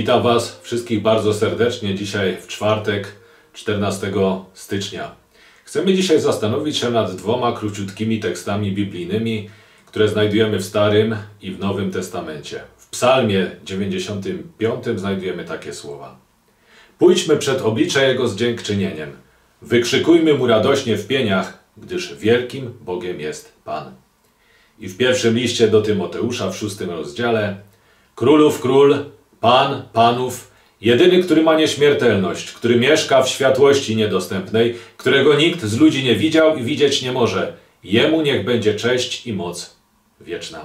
Witam Was wszystkich bardzo serdecznie dzisiaj w czwartek, 14 stycznia. Chcemy dzisiaj zastanowić się nad dwoma króciutkimi tekstami biblijnymi, które znajdujemy w Starym i w Nowym Testamencie. W Psalmie 95 znajdujemy takie słowa. Pójdźmy przed oblicze Jego z dziękczynieniem. Wykrzykujmy Mu radośnie w pieniach, gdyż wielkim Bogiem jest Pan. I w pierwszym liście do Tymoteusza w 6 rozdziale. Królów król, Pan panów, jedyny, który ma nieśmiertelność, który mieszka w światłości niedostępnej, którego nikt z ludzi nie widział i widzieć nie może. Jemu niech będzie cześć i moc wieczna.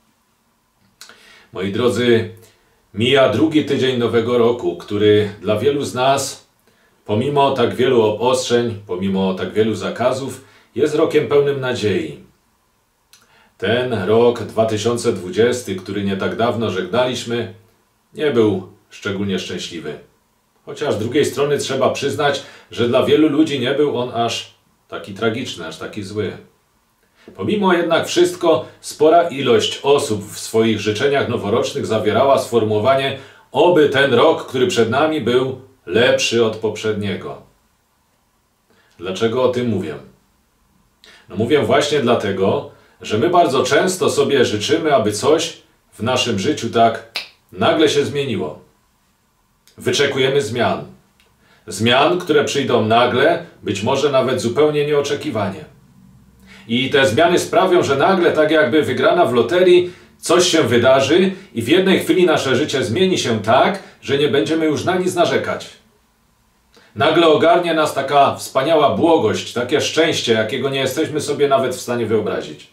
Moi drodzy, mija drugi tydzień nowego roku, który dla wielu z nas, pomimo tak wielu obostrzeń, pomimo tak wielu zakazów, jest rokiem pełnym nadziei. Ten rok 2020, który nie tak dawno żegnaliśmy, nie był szczególnie szczęśliwy. Chociaż z drugiej strony trzeba przyznać, że dla wielu ludzi nie był on aż taki tragiczny, aż taki zły. Pomimo jednak wszystko, spora ilość osób w swoich życzeniach noworocznych zawierała sformułowanie: oby ten rok, który przed nami, był lepszy od poprzedniego. Dlaczego o tym mówię? No mówię właśnie dlatego, że my bardzo często sobie życzymy, aby coś w naszym życiu tak nagle się zmieniło. Wyczekujemy zmian. Zmian, które przyjdą nagle, być może nawet zupełnie nieoczekiwanie. I te zmiany sprawią, że nagle, tak jakby wygrana w loterii, coś się wydarzy i w jednej chwili nasze życie zmieni się tak, że nie będziemy już na nic narzekać. Nagle ogarnie nas taka wspaniała błogość, takie szczęście, jakiego nie jesteśmy sobie nawet w stanie wyobrazić.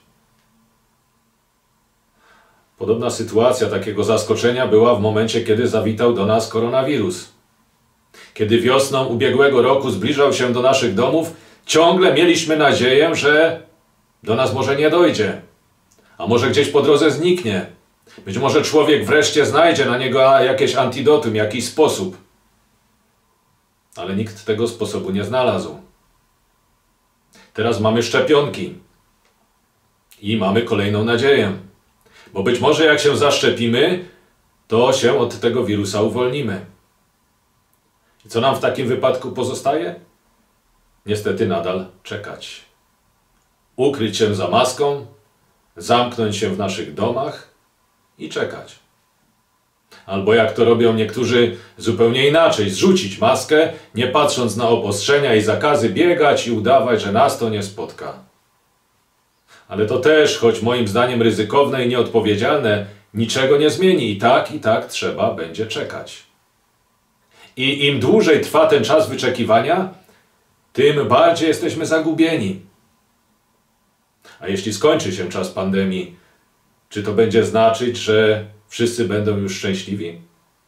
Podobna sytuacja takiego zaskoczenia była w momencie, kiedy zawitał do nas koronawirus. Kiedy wiosną ubiegłego roku zbliżał się do naszych domów, ciągle mieliśmy nadzieję, że do nas może nie dojdzie, a może gdzieś po drodze zniknie. Być może człowiek wreszcie znajdzie na niego jakieś antidotum, jakiś sposób. Ale nikt tego sposobu nie znalazł. Teraz mamy szczepionki i mamy kolejną nadzieję. Bo być może jak się zaszczepimy, to się od tego wirusa uwolnimy. I co nam w takim wypadku pozostaje? Niestety nadal czekać. Ukryć się za maską, zamknąć się w naszych domach i czekać. Albo jak to robią niektórzy zupełnie inaczej, zrzucić maskę, nie patrząc na obostrzenia i zakazy, biegać i udawać, że nas to nie spotka. Ale to też, choć moim zdaniem ryzykowne i nieodpowiedzialne, niczego nie zmieni. I tak trzeba będzie czekać. I im dłużej trwa ten czas wyczekiwania, tym bardziej jesteśmy zagubieni. A jeśli skończy się czas pandemii, czy to będzie znaczyć, że wszyscy będą już szczęśliwi?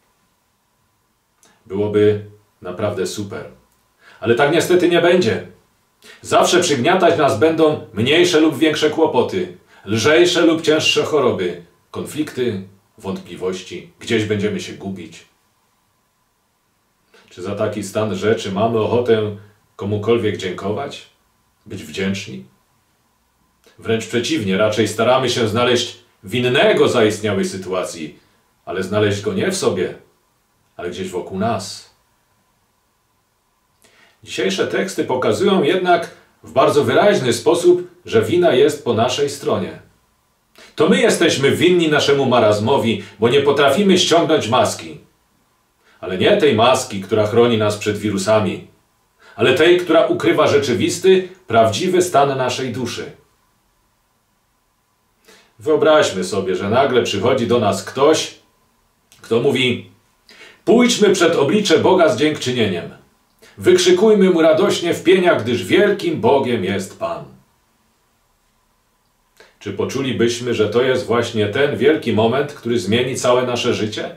Byłoby naprawdę super. Ale tak niestety nie będzie. Zawsze przygniatać nas będą mniejsze lub większe kłopoty, lżejsze lub cięższe choroby, konflikty, wątpliwości, gdzieś będziemy się gubić. Czy za taki stan rzeczy mamy ochotę komukolwiek dziękować? Być wdzięczni? Wręcz przeciwnie, raczej staramy się znaleźć winnego zaistniałej sytuacji, ale znaleźć go nie w sobie, ale gdzieś wokół nas. Dzisiejsze teksty pokazują jednak w bardzo wyraźny sposób, że wina jest po naszej stronie. To my jesteśmy winni naszemu marazmowi, bo nie potrafimy ściągnąć maski. Ale nie tej maski, która chroni nas przed wirusami, ale tej, która ukrywa rzeczywisty, prawdziwy stan naszej duszy. Wyobraźmy sobie, że nagle przychodzi do nas ktoś, kto mówi: pójdźmy przed oblicze Boga z dziękczynieniem. Wykrzykujmy Mu radośnie w pieniach, gdyż wielkim Bogiem jest Pan. Czy poczulibyśmy, że to jest właśnie ten wielki moment, który zmieni całe nasze życie?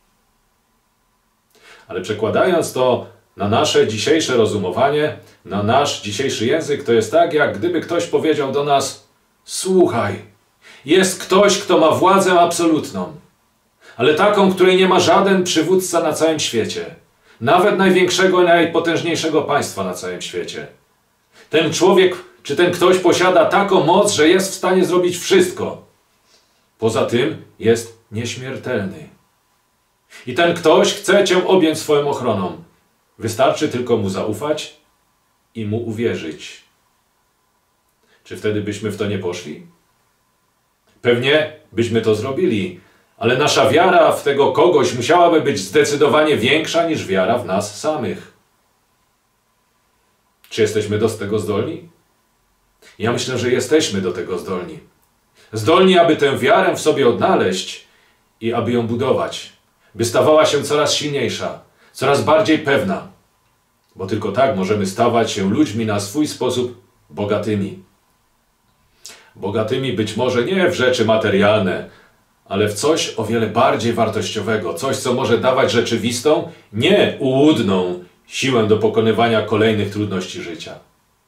Ale przekładając to na nasze dzisiejsze rozumowanie, na nasz dzisiejszy język, to jest tak, jak gdyby ktoś powiedział do nas: słuchaj, jest ktoś, kto ma władzę absolutną, ale taką, której nie ma żaden przywódca na całym świecie. Nawet największego i najpotężniejszego państwa na całym świecie. Ten człowiek, czy ten ktoś posiada taką moc, że jest w stanie zrobić wszystko. Poza tym jest nieśmiertelny. I ten ktoś chce cię objąć swoją ochroną. Wystarczy tylko mu zaufać i mu uwierzyć. Czy wtedy byśmy w to nie poszli? Pewnie byśmy to zrobili, ale nasza wiara w tego kogoś musiałaby być zdecydowanie większa niż wiara w nas samych. Czy jesteśmy do tego zdolni? Ja myślę, że jesteśmy do tego zdolni. Zdolni, aby tę wiarę w sobie odnaleźć i aby ją budować, by stawała się coraz silniejsza, coraz bardziej pewna, bo tylko tak możemy stawać się ludźmi na swój sposób bogatymi. Bogatymi być może nie w rzeczy materialne, ale w coś o wiele bardziej wartościowego, coś, co może dawać rzeczywistą, nie ułudną siłę do pokonywania kolejnych trudności życia.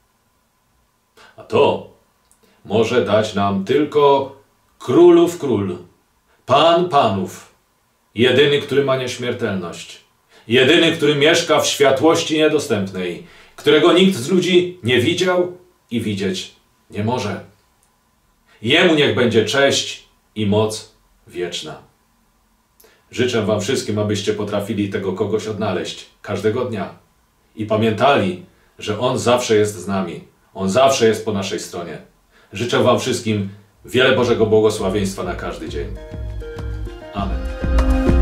A to może dać nam tylko królów król, Pan panów, jedyny, który ma nieśmiertelność, jedyny, który mieszka w światłości niedostępnej, którego nikt z ludzi nie widział i widzieć nie może. Jemu niech będzie cześć i moc wieczna. Życzę wam wszystkim, abyście potrafili tego kogoś odnaleźć każdego dnia i pamiętali, że On zawsze jest z nami. On zawsze jest po naszej stronie. Życzę wam wszystkim wiele Bożego błogosławieństwa na każdy dzień. Amen.